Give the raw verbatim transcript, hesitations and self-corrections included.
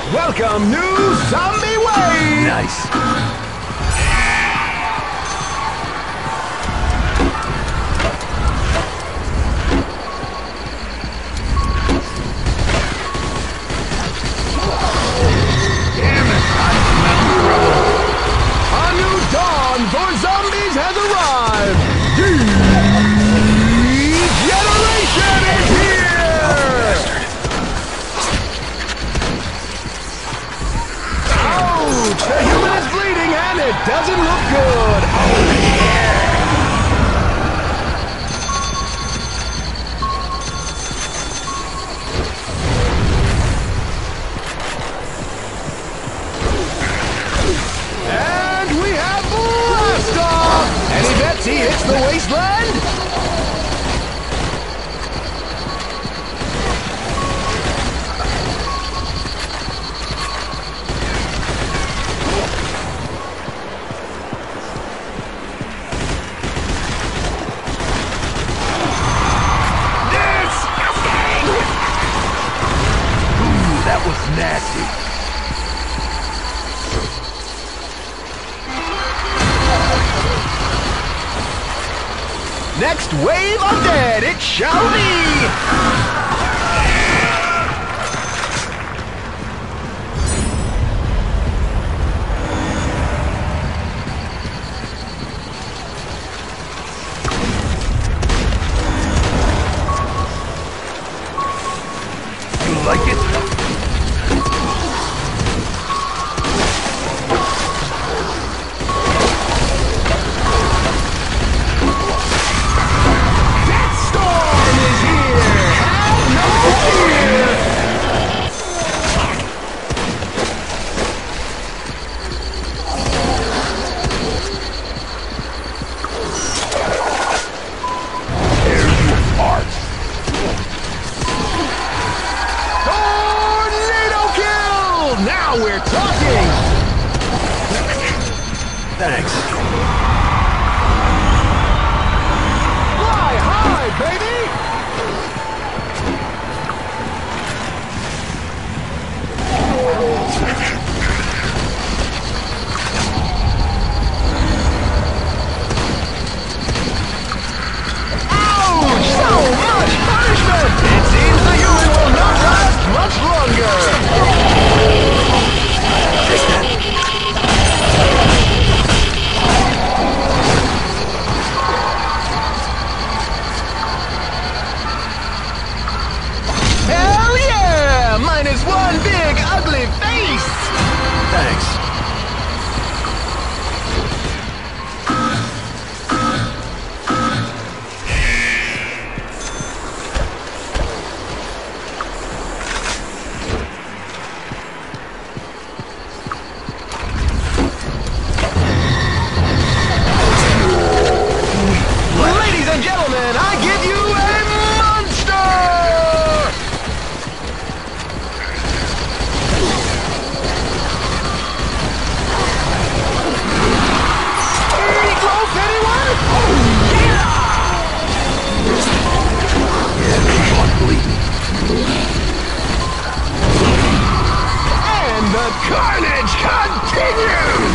Welcome, new zombie wave! Nice. Damn it, I smell trouble. A new dawn for zombies has arrived! Generation is here! Ouch! The human is bleeding and it doesn't look good! Oh, yeah! And we have blast off! Any bets he hits the wasteland? That was nasty. Next wave of dead, it shall be! You like it? Now we're talking! Thanks. Fly high, baby! Ouch! So much punishment! It seems the human will not last much longer! Hell yeah! Minus one big ugly face! Thanks. Ladies and gentlemen, I give you a monster! Meatloaf, anyone? Oh, yeah! Yeah, keep on bleeding. And the carnage continues!